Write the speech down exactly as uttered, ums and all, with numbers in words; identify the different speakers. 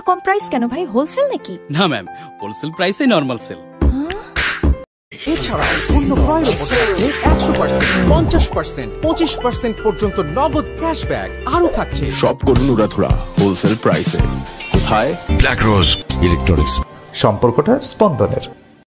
Speaker 1: কম price কেন ভাই? Wholesale নাকি?
Speaker 2: না ম্যাম, হোলসেল প্রাইসে নরমাল সেল।
Speaker 3: এছাড়া পণ্য ক্রয়ের উপর থাকছে একশো পার্সেন্ট, পঞ্চাশ পার্সেন্ট, পঁচিশ পার্সেন্ট পর্যন্ত নগদ ক্যাশব্যাক। আরো থাকছে
Speaker 4: সব করুন উড়াধুরা হোলসেল প্রাইসে। কোথায়? Black rose electronics.
Speaker 5: সম্পর্কটা স্পন্দনের।